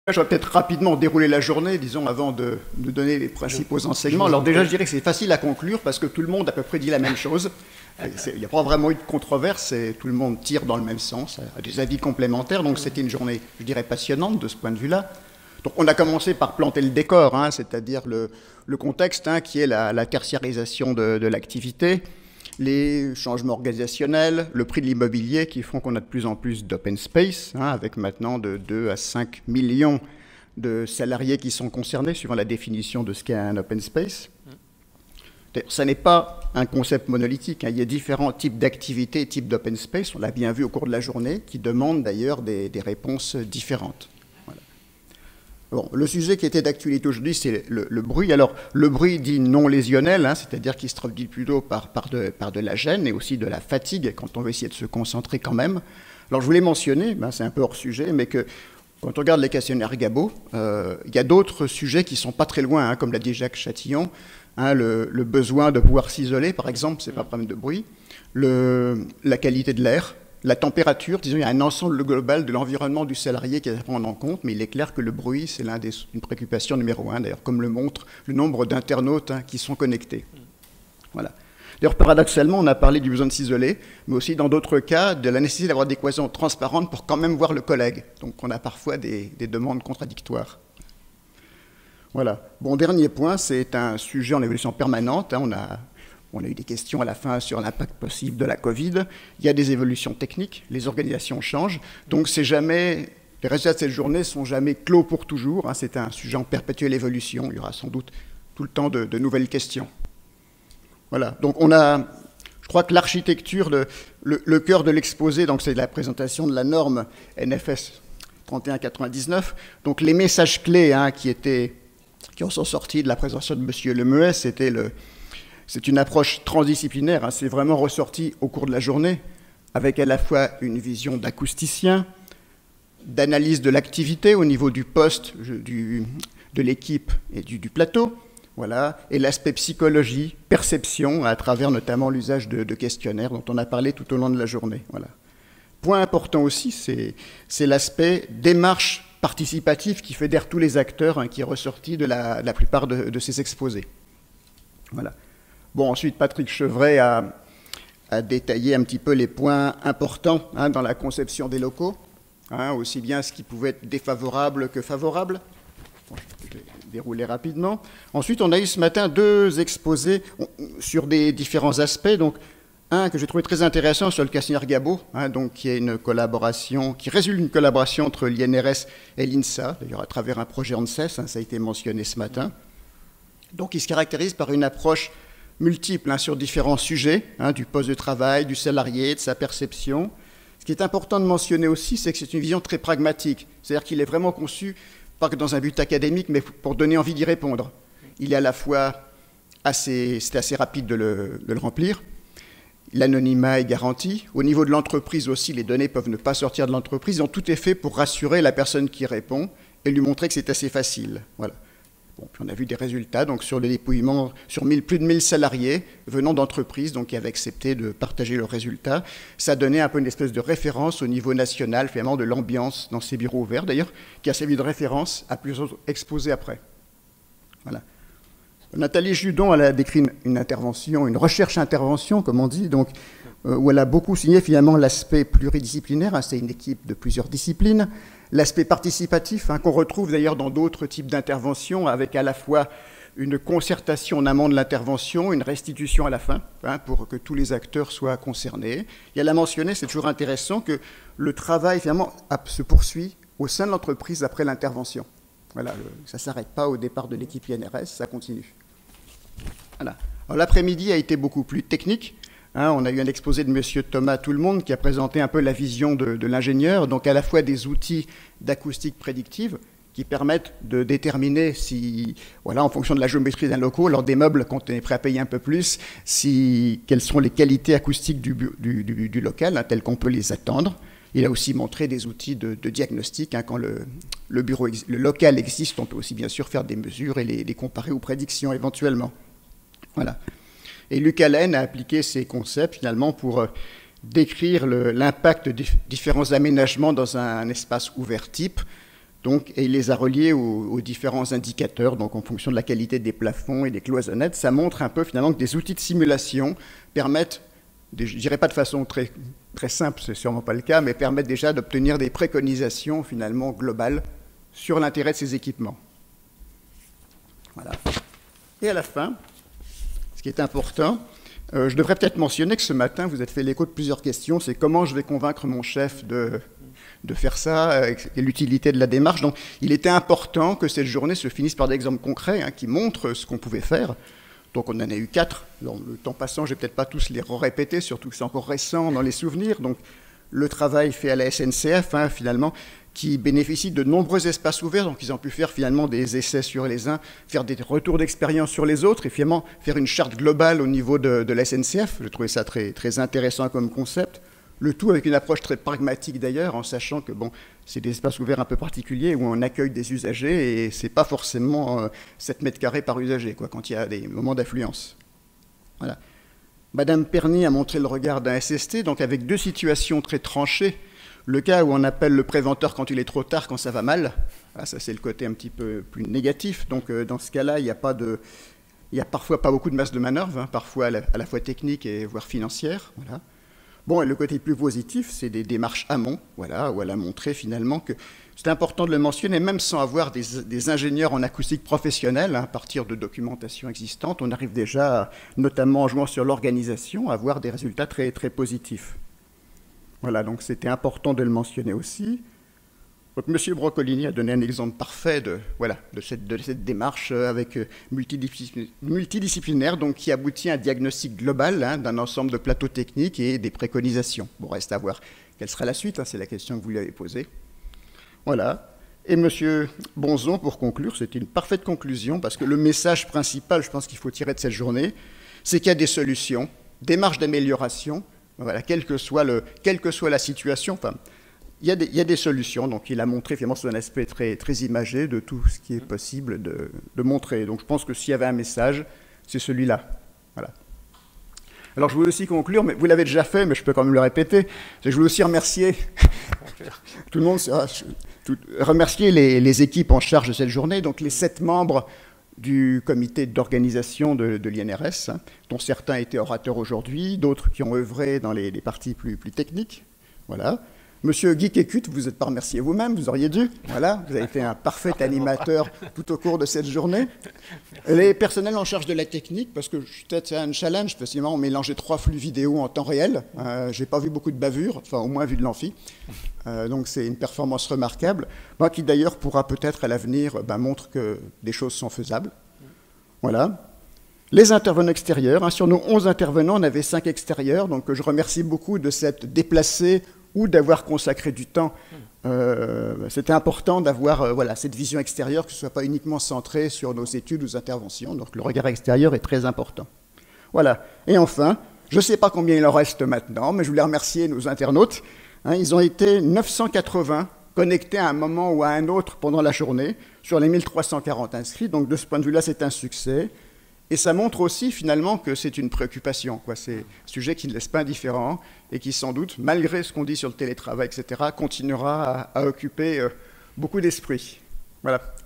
Je vais peut-être rapidement dérouler la journée, disons, avant de donner les principaux enseignements. Alors déjà, je dirais que c'est facile à conclure parce que tout le monde a à peu près dit la même chose. Il n'y a pas vraiment eu de controverse, et tout le monde tire dans le même sens, a des avis complémentaires. Donc c'était une journée, je dirais, passionnante de ce point de vue-là. Donc on a commencé par planter le décor, hein, c'est-à-dire le contexte, hein, qui est la tertiarisation de l'activité, les changements organisationnels, le prix de l'immobilier qui font qu'on a de plus en plus d'open space, hein, avec maintenant de 2 à 5 millions de salariés qui sont concernés, suivant la définition de ce qu'est un open space. Ça n'est pas un concept monolithique, hein. Il y a différents types d'activités et types d'open space, on l'a bien vu au cours de la journée, qui demandent d'ailleurs des réponses différentes. Bon, le sujet qui était d'actualité aujourd'hui, c'est le bruit. Alors, le bruit dit non lésionnel, hein, c'est-à-dire qu'il se traduit plutôt par de la gêne et aussi de la fatigue quand on veut essayer de se concentrer quand même. Alors, je voulais mentionner, c'est un peu hors sujet, mais que quand on regarde les questionnaires Gabo, il y a d'autres sujets qui ne sont pas très loin, hein, comme l'a dit Jacques Châtillon, hein, le besoin de pouvoir s'isoler, par exemple, ce n'est pas un problème de bruit, la qualité de l'air, la température, disons, il y a un ensemble global de l'environnement du salarié qui est à prendre en compte, mais il est clair que le bruit, c'est une préoccupation numéro 1, d'ailleurs, comme le montre le nombre d'internautes, hein, qui sont connectés. Voilà. D'ailleurs, paradoxalement, on a parlé du besoin de s'isoler, mais aussi, dans d'autres cas, de la nécessité d'avoir des équations transparentes pour quand même voir le collègue. Donc, on a parfois des demandes contradictoires. Voilà. Bon, dernier point, c'est un sujet en évolution permanente, hein, on a eu des questions à la fin sur l'impact possible de la Covid. Il y a des évolutions techniques, les organisations changent. Donc les résultats de cette journée ne sont jamais clos pour toujours, hein. C'est un sujet en perpétuelle évolution. Il y aura sans doute tout le temps de nouvelles questions. Voilà. Donc je crois que l'architecture, le cœur de l'exposé, donc c'est la présentation de la norme NFS 3199. Donc les messages clés, hein, qui en sont sortis de la présentation de M. Lemuet, c'est une approche transdisciplinaire, hein, c'est vraiment ressorti au cours de la journée, avec à la fois une vision d'acousticien, d'analyse de l'activité au niveau du poste, de l'équipe et du plateau, voilà, et l'aspect psychologie, perception, à travers notamment l'usage de questionnaires dont on a parlé tout au long de la journée. Voilà. Point important aussi, c'est l'aspect démarche participative qui fédère tous les acteurs, hein, qui est ressorti de la plupart de ces exposés. Voilà. Bon, ensuite, Patrick Chevret a détaillé un petit peu les points importants, hein, dans la conception des locaux, hein, aussi bien ce qui pouvait être défavorable que favorable. Bon, je vais dérouler rapidement. Ensuite, on a eu ce matin 2 exposés sur des différents aspects. Donc, un que j'ai trouvé très intéressant sur le questionnaire Gabo, hein, donc, qui résulte d'une collaboration entre l'INRS et l'INSA, d'ailleurs à travers un projet ANSES, hein, ça a été mentionné ce matin. Donc, il se caractérise par une approche multiples, hein, sur différents sujets, hein, du poste de travail, du salarié, de sa perception. Ce qui est important de mentionner aussi, c'est que c'est une vision très pragmatique. C'est-à-dire qu'il est vraiment conçu, pas que dans un but académique, mais pour donner envie d'y répondre. Il est à la fois c'est assez rapide de le remplir. L'anonymat est garanti. Au niveau de l'entreprise aussi, les données peuvent ne pas sortir de l'entreprise. Donc tout est fait pour rassurer la personne qui répond et lui montrer que c'est assez facile. Voilà. Bon, puis on a vu des résultats, donc sur le dépouillement, sur plus de 1000 salariés venant d'entreprises, donc qui avaient accepté de partager leurs résultats. Ça donnait un peu une espèce de référence au niveau national, finalement, de l'ambiance dans ces bureaux ouverts, d'ailleurs, qui a servi de référence à plusieurs autres exposés après. Voilà. Nathalie Judon, elle a décrit une intervention, une recherche-intervention, comme on dit, donc, où elle a beaucoup signé finalement l'aspect pluridisciplinaire, hein, c'est une équipe de plusieurs disciplines, l'aspect participatif, hein, qu'on retrouve d'ailleurs dans d'autres types d'interventions, avec à la fois une concertation en amont de l'intervention, une restitution à la fin, hein, pour que tous les acteurs soient concernés. Et elle a mentionné, c'est toujours intéressant, que le travail finalement se poursuit au sein de l'entreprise après l'intervention. Voilà, ça ne s'arrête pas au départ de l'équipe INRS, ça continue. Voilà. Alors l'après-midi a été beaucoup plus technique. Hein, on a eu un exposé de M. Thomas Tout-le-Monde qui a présenté un peu la vision de l'ingénieur, donc à la fois des outils d'acoustique prédictive qui permettent de déterminer si, voilà, en fonction de la géométrie d'un local, lors des meubles, quand on est prêt à payer un peu plus, quelles sont les qualités acoustiques du local, hein, telles qu'on peut les attendre. Il a aussi montré des outils de diagnostic, hein, quand le local existe, on peut aussi bien sûr faire des mesures et les comparer aux prédictions éventuellement. Voilà. Et Luc Allen a appliqué ces concepts finalement pour décrire l'impact de différents aménagements dans un espace ouvert type, Donc, et il les a reliés aux différents indicateurs, donc en fonction de la qualité des plafonds et des cloisonnettes. Ça montre un peu finalement que des outils de simulation permettent, je dirais pas de façon très, très simple, c'est sûrement pas le cas, mais permettent déjà d'obtenir des préconisations finalement globales sur l'intérêt de ces équipements. Voilà. Et à la fin, ce qui est important, je devrais peut-être mentionner que ce matin, vous êtes fait l'écho de plusieurs questions, c'est comment je vais convaincre mon chef de faire ça, et l'utilité de la démarche. Donc, il était important que cette journée se finisse par des exemples concrets qui montrent ce qu'on pouvait faire. Donc, on en a eu 4. Dans le temps passant, je ne vais peut-être pas tous les répéter, surtout que c'est encore récent dans les souvenirs. Donc, le travail fait à la SNCF, finalement, qui bénéficie de nombreux espaces ouverts. Donc, ils ont pu faire finalement des essais sur les uns, faire des retours d'expérience sur les autres, et finalement faire une charte globale au niveau de la SNCF. Je trouvais ça très, très intéressant comme concept. Le tout avec une approche très pragmatique d'ailleurs, en sachant que bon, c'est des espaces ouverts un peu particuliers où on accueille des usagers et c'est pas forcément 7 mètres carrés par usager, quoi, quand il y a des moments d'affluence. Voilà. Madame Perny a montré le regard d'un SST, donc avec 2 situations très tranchées. Le cas où on appelle le préventeur quand il est trop tard, quand ça va mal. Ah, ça, c'est le côté un petit peu plus négatif. Donc, dans ce cas-là, il n'y a parfois pas beaucoup de masse de manœuvre, parfois à la fois technique et voire financière. Voilà. Bon, et le côté plus positif, c'est des démarches amont, voilà, où elle a montré finalement que c'est important de le mentionner, même sans avoir des ingénieurs en acoustique professionnels, à partir de documentation existante, on arrive déjà, notamment en jouant sur l'organisation, à avoir des résultats très, très positifs. Voilà, donc c'était important de le mentionner aussi. Donc, M. Broccolini a donné un exemple parfait de cette démarche avec multidisciplinaire, donc qui aboutit à un diagnostic global d'un ensemble de plateaux techniques et des préconisations. Bon, reste à voir quelle sera la suite, c'est la question que vous lui avez posée. Voilà. Et M. Bonzon, pour conclure, c'était une parfaite conclusion, parce que le message principal, je pense qu'il faut tirer de cette journée, c'est qu'il y a des solutions, des marges d'amélioration, voilà, quelle que soit la situation, enfin, il y a des solutions, donc il a montré finalement sur un aspect très, très imagé de tout ce qui est possible de montrer. Donc je pense que s'il y avait un message, c'est celui-là. Voilà. Alors je voulais aussi conclure, mais vous l'avez déjà fait, mais je peux quand même le répéter. Je voulais aussi remercier tout le monde, remercier les équipes en charge de cette journée, donc les 7 membres du comité d'organisation de l'INRS, dont certains étaient orateurs aujourd'hui, d'autres qui ont œuvré dans les parties plus techniques. Voilà. Monsieur Guy Kécut, vous n'êtes pas remercié vous-même, vous auriez dû. Voilà, vous avez été un parfait animateur tout au cours de cette journée. Les personnels en charge de la technique, parce que peut-être c'est un challenge, parce qu'on mélangeait 3 flux vidéo en temps réel. Je n'ai pas vu beaucoup de bavures, enfin au moins vu de l'amphi. Donc c'est une performance remarquable, qui d'ailleurs pourra peut-être à l'avenir montre que des choses sont faisables. Voilà. Les intervenants extérieurs, sur nos 11 intervenants, on avait 5 extérieurs, donc je remercie beaucoup de s'être déplacés ou d'avoir consacré du temps. C'était important d'avoir cette vision extérieure, que ce ne soit pas uniquement centré sur nos études ou interventions. Donc le regard extérieur est très important. Voilà. Et enfin, je ne sais pas combien il en reste maintenant, mais je voulais remercier nos internautes. Ils ont été 980 connectés à un moment ou à un autre pendant la journée, sur les 1340 inscrits. Donc de ce point de vue-là, c'est un succès. Et ça montre aussi, finalement, que c'est une préoccupation. C'est un sujet qui ne laisse pas indifférent et qui, sans doute, malgré ce qu'on dit sur le télétravail, etc., continuera à occuper beaucoup d'esprit. Voilà.